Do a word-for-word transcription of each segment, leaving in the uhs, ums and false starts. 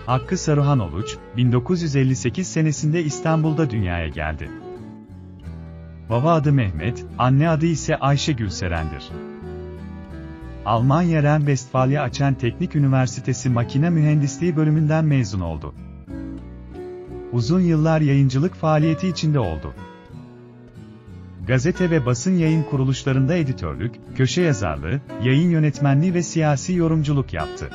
Hakkı Saruhan Oluç, bin dokuz yüz elli sekiz senesinde İstanbul'da dünyaya geldi. Baba adı Mehmet, anne adı ise Ayşe Gülseren'dir. Almanya Rhein-Westfalia açan Teknik Üniversitesi Makine Mühendisliği bölümünden mezun oldu. Uzun yıllar yayıncılık faaliyeti içinde oldu. Gazete ve basın yayın kuruluşlarında editörlük, köşe yazarlığı, yayın yönetmenliği ve siyasi yorumculuk yaptı.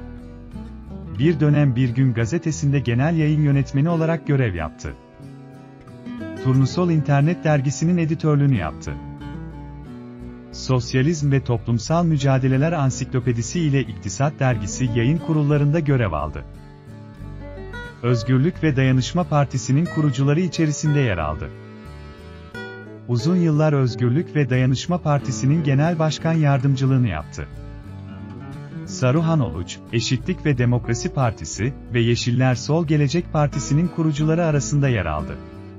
Bir dönem Bir Gün gazetesinde genel yayın yönetmeni olarak görev yaptı. Turnusol İnternet dergisinin editörlüğünü yaptı. Sosyalizm ve Toplumsal Mücadeleler Ansiklopedisi ile İktisat dergisi yayın kurullarında görev aldı. Özgürlük ve Dayanışma Partisi'nin kurucuları içerisinde yer aldı. Uzun yıllar Özgürlük ve Dayanışma Partisi'nin genel başkan yardımcılığını yaptı. Saruhan Oluç, Eşitlik ve Demokrasi Partisi ve Yeşiller Sol Gelecek Partisi'nin kurucuları arasında yer aldı.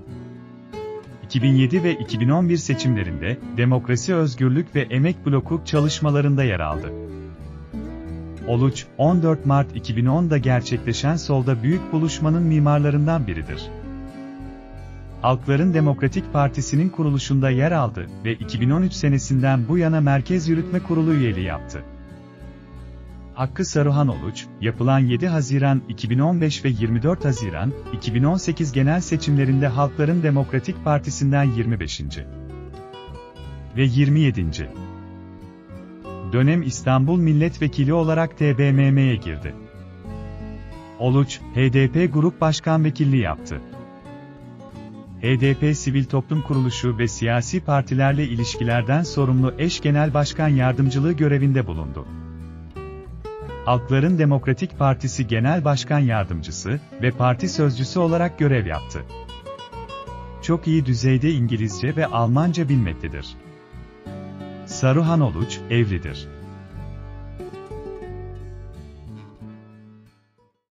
iki bin yedi ve iki bin on bir seçimlerinde Demokrasi, Özgürlük ve Emek Bloku çalışmalarında yer aldı. Oluç, on dört Mart iki bin onda gerçekleşen Solda Büyük Buluşma'nın mimarlarından biridir. Halkların Demokratik Partisi'nin kuruluşunda yer aldı ve iki bin on üç senesinden bu yana Merkez Yürütme Kurulu üyeliği yaptı. Hakkı Saruhan Oluç, yapılan yedi Haziran iki bin on beş ve yirmi dört Haziran iki bin on sekiz genel seçimlerinde Halkların Demokratik Partisi'nden yirmi beşinci ve yirmi yedinci dönem İstanbul Milletvekili olarak T B M M'ye girdi. Oluç, H D P Grup Başkan Vekilliği yaptı. H D P Sivil Toplum Kuruluşu ve siyasi partilerle ilişkilerden sorumlu eş genel başkan yardımcılığı görevinde bulundu. Halkların Demokratik Partisi Genel Başkan Yardımcısı ve parti sözcüsü olarak görev yaptı. Çok iyi düzeyde İngilizce ve Almanca bilmektedir. Saruhan Oluç, evlidir.